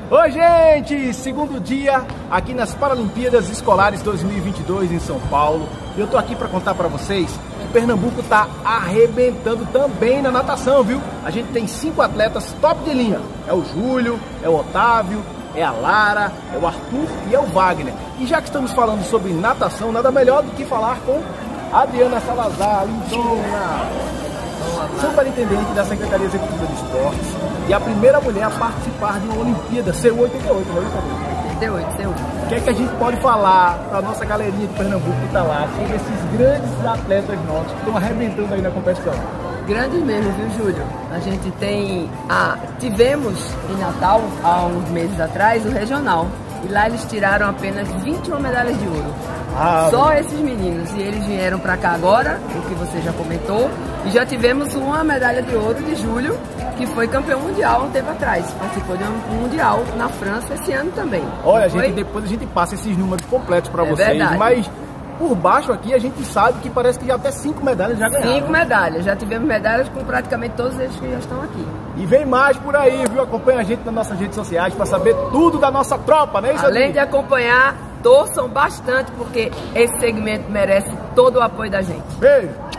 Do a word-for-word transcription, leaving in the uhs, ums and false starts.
Oi, gente! Segundo dia aqui nas Paralimpíadas Escolares dois mil e vinte e dois em São Paulo. E eu tô aqui para contar para vocês que Pernambuco tá arrebentando também na natação, viu? A gente tem cinco atletas top de linha. É o Júlio, é o Otávio, é a Lara, é o Arthur e é o Wagner. E já que estamos falando sobre natação, nada melhor do que falar com a Adriana Salazar, lindona, superintendente da Secretaria Executiva de Esportes e a primeira mulher a participar de uma Olimpíada, C U oitenta e oito, não é isso, Adriana? oitenta e oito, C U. O que é que a gente pode falar para a nossa galerinha de Pernambuco que está lá sobre esses grandes atletas nossos que estão arrebentando aí na competição? Grandes mesmo, viu, Júlio? A gente tem... Ah, tivemos em Natal, há uns meses atrás, o regional. E lá eles tiraram apenas vinte e uma medalhas de ouro. Ah, Só bem. esses meninos. E eles vieram para cá agora, o que você já comentou. E já tivemos uma medalha de ouro de Júlio, que foi campeão mundial um tempo atrás. Participou de um mundial na França esse ano também. Olha, gente, depois a gente passa esses números completos para é vocês. Verdade. Mas por baixo aqui a gente sabe que parece que já até cinco medalhas já ganharam. Cinco medalhas. Já tivemos medalhas com praticamente todos eles que já estão aqui. E vem mais por aí, viu? Acompanha a gente nas nossas redes sociais para saber tudo da nossa tropa, não é isso? Além de acompanhar, torçam bastante, porque esse segmento merece todo o apoio da gente. Beijo!